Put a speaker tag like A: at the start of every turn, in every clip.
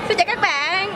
A: Xin chào các bạn.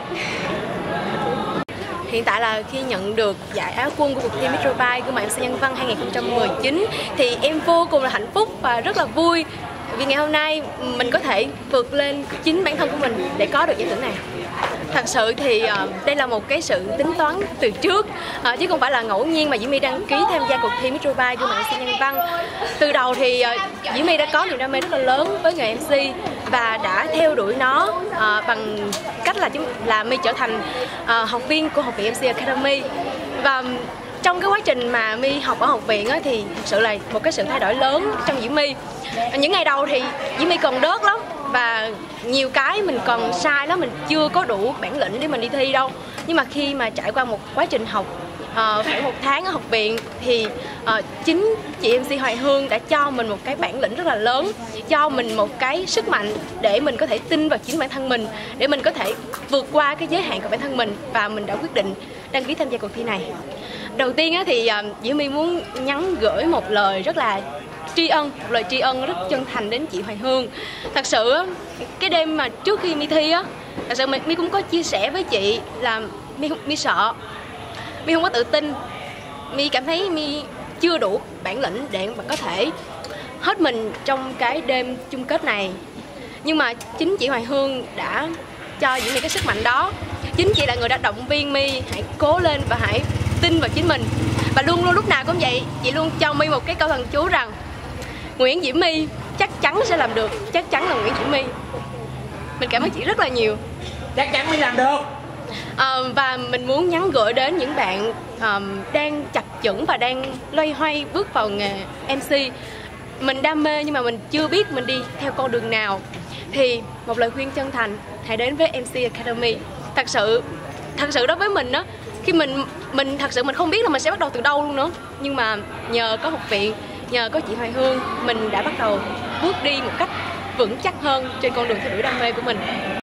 A: Hiện tại là khi nhận được giải Á quân của cuộc thi Metro Bay của MC Nhân Văn 2019 thì em vô cùng là hạnh phúc và rất là vui vì ngày hôm nay mình có thể vượt lên chính bản thân của mình để có được giải thưởng này. Thật sự thì đây là một cái sự tính toán từ trước chứ không phải là ngẫu nhiên mà Diễm My đăng ký tham gia cuộc thi Metro Bay của MC Nhân Văn. Từ đầu thì Diễm My đã có niềm đam mê rất là lớn với nghề MC và đã theo đuổi nó bằng cách là My trở thành học viên của Học viện MC Academy. Và trong cái quá trình mà My học ở học viện thì thật sự là một cái sự thay đổi lớn trong Diễm My. Những ngày đầu thì Diễm My còn đớt lắm và nhiều cái mình còn sai lắm, mình chưa có đủ bản lĩnh để mình đi thi đâu. Nhưng mà khi mà trải qua một quá trình học khoảng 1 tháng ở học viện thì chính chị MC Hoài Hương đã cho mình một cái bản lĩnh rất là lớn, cho mình một cái sức mạnh để mình có thể tin vào chính bản thân mình, để mình có thể vượt qua cái giới hạn của bản thân mình, và mình đã quyết định đăng ký tham gia cuộc thi này. Đầu tiên thì Diễm My muốn nhắn gửi một lời rất là tri ân, một lời tri ân rất chân thành đến chị Hoài Hương. Thật sự cái đêm mà trước khi My thi thật sự My cũng có chia sẻ với chị là My sợ, My không có tự tin, My cảm thấy My chưa đủ bản lĩnh để mà có thể hết mình trong cái đêm chung kết này. Nhưng mà chính chị Hoài Hương đã cho Diễm My cái sức mạnh đó. Chính chị là người đã động viên My hãy cố lên và hãy tin vào chính mình. Và luôn luôn lúc nào cũng vậy, chị luôn cho My một cái câu thần chú rằng Nguyễn Diễm My chắc chắn sẽ làm được, chắc chắn là Nguyễn Diễm My. Mình cảm ơn chị rất là nhiều.
B: Chắc chắn mới làm được.
A: Và mình muốn nhắn gửi đến những bạn đang chập chững và đang loay hoay bước vào nghề MC. Mình đam mê nhưng mà mình chưa biết mình đi theo con đường nào, thì một lời khuyên chân thành, hãy đến với MC Academy. Thật sự đối với mình khi mình thật sự mình không biết là mình sẽ bắt đầu từ đâu luôn nữa. Nhưng mà nhờ có học viện, nhờ có chị Hoài Hương, mình đã bắt đầu bước đi một cách vững chắc hơn trên con đường theo đuổi đam mê của mình.